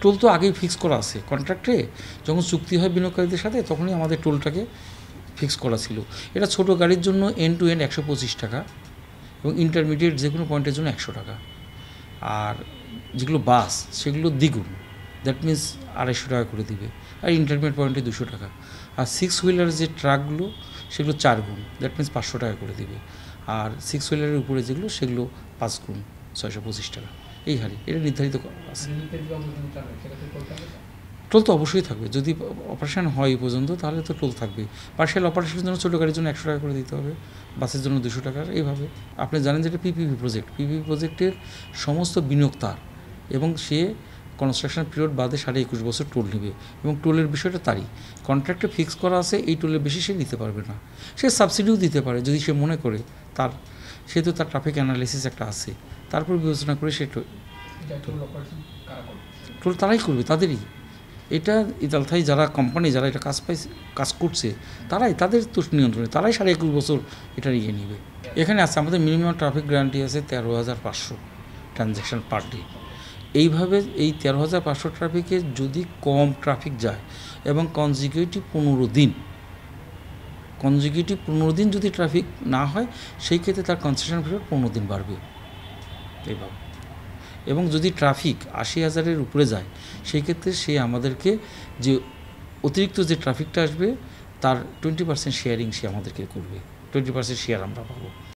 Toll তো আগেই fix করা আছে কন্ট্রাক্টে, যখন চুক্তি হয় বিনিয়োগকারীদের সাথে তখনই আমাদের টোলটাকে ফিক্স করা ছিল। এটা ছোট গাড়ির জন্য এন্ড টু এন্ড 125 টাকা এবং ইন্টারমিডিয়েট যে কোনো পয়েন্টের জন্য 100 টাকা। আর যেগুলো বাস সেগুলো দ্বিগুণ, দ্যাট মিন্স 250 টাকা করে দিবে, আর ইন্টারমিডিয়েট পয়েন্টে 200 টাকা। আর 6 হুইলার যে ট্রাকগুলো সেগুলো 4 গুণ, দ্যাট মিন্স 500 টাকা করে দিবে। আর 6 হুইলারের উপরে যেগুলো সেগুলো 5 গুণ, 625 টাকা। এই হারে এটা নির্ধারিত আছে। টোল তো অবশ্যই থাকবে, যদি অপারেশন হয় এই পর্যন্ত তাহলে তো টোল থাকবে। পার্শিয়াল অপারেশনের জন্য ছোটো গাড়ির জন্য 100 টাকা করে দিতে হবে, বাসের জন্য 200 টাকা। এইভাবে আপনি জানেন যে এটা পিপিপি প্রজেক্ট, পিপিপি প্রজেক্টের সমস্ত বিনিয়োগ তার, এবং সে কনস্ট্রাকশন পিরিয়ড বাদে 21.5 বছর টোল নেবে, এবং টোলের বিষয়টা তারই কন্ট্রাক্টে ফিক্স করা আছে। এই টোলের বেশি সে নিতে পারবে না। সে সাবসিডিও দিতে পারে যদি সে মনে করে, তার সেহেতু তার ট্রাফিক অ্যানালিসিস একটা আছে, তারপর বিবেচনা করে সে টোল তারাই করবে, তাদেরই। এটা ইতালথাই যারা কোম্পানি যারা এটা কাজ করছে তারাই, তাদের তো নিয়ন্ত্রণে, তারাই 21.5 বছর এটা নিয়ে নেবে। এখানে আছে আমাদের মিনিমাম ট্রাফিক গ্যারান্টি আছে 13,500 ট্রানজ্যাকশন পার ডে। এইভাবে এই 13,500 ট্রাফিকে যদি কম ট্রাফিক যায় এবং কনজিকিউটিভ 15 দিন যদি ট্রাফিক না হয়, সেই ক্ষেত্রে তার কনসেশন পিরিয়ড 15 দিন বাড়বে এইভাবে। এবং যদি ট্রাফিক 80,000-এর উপরে যায়, সেই ক্ষেত্রে সে আমাদেরকে যে অতিরিক্ত যে ট্রাফিকটা আসবে তার 20% শেয়ারিং সে আমাদেরকে করবে, 20% শেয়ার আমরা পাবো।